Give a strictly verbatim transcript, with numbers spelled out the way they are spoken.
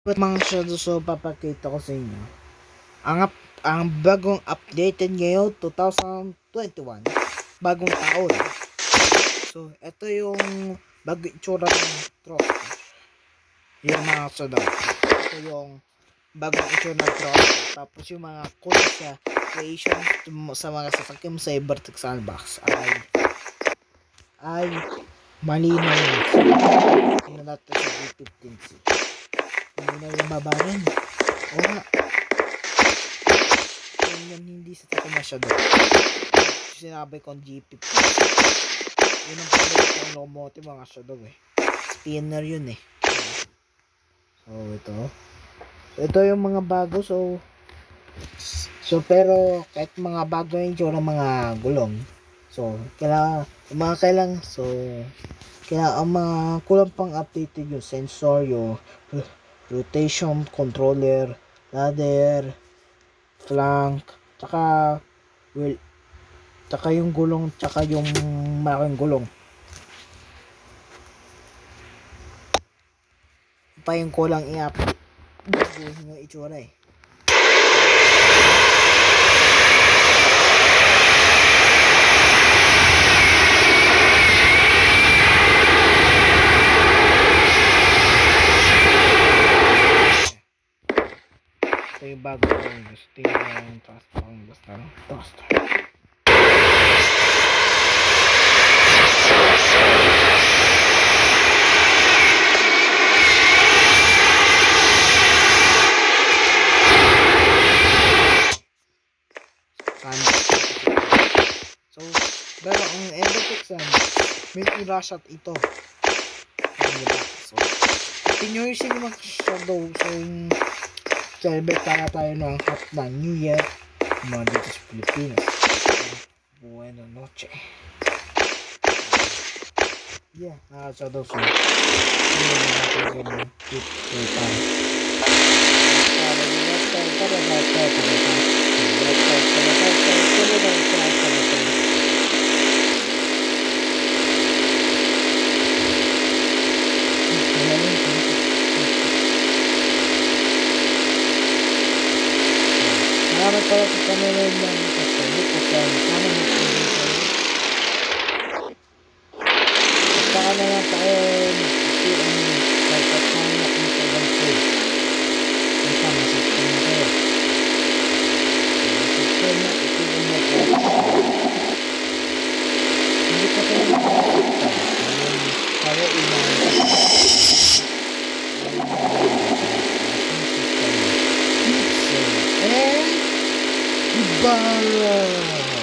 But mga shadow, so papakita ko sa inyo ang ang bagong updated ngayon twenty twenty-one, bagong taon. So ito yung bagong itsura ng truck, yung mga shadow. Ito yung bagong itsura ng truck, tapos yung mga kulay sa creation sa mga sasakyan sa Vertex Sandbox ay ay malinaw na. Tingnan natin sa G fifteen C. Hindi na yung babaran. O nga. Yan hindi sa tayo masyado. Sinabi kong G fifteen. Yun ang pagdalit ng locomotive mga shadow eh. Spinner yun eh. So ito. Ito yung mga bago. So So pero kahit mga bago yung tsura mga gulong. So kailangan yung mga kailang so kaya ang mga kulang pang updated yung sensor, yung rotation controller, ladder, flank, tsaka well, tsaka yung gulong, tsaka yung malaking gulong. Pa yung kulang i-update. Baguhin yung itsura eh. Ito yung bago ko yung gusto yung toaster. Ang basta no? Toaster. So, pero ang Vertex may i-rush at ito. Diba? So, continue yung mga shadow. So, yung celebrate na tayo ng hot na New Year mga dito sa Pilipinas. Buena noche. Yeah, nakasyadow so hindi na natin ganun tip to time. Para di na tayo para na tayo para na salamat pala sa panonood ng kasabi ko sa sana mag-enjoy kayo. At saka na lang tayo mag-isi ang pagkakanak ng tagang food. Kung saan masasya na kayo. Masasya na ito yung mag-enjoy. Hindi ka kayo mag-enjoy. Para inahan ka. And Bye.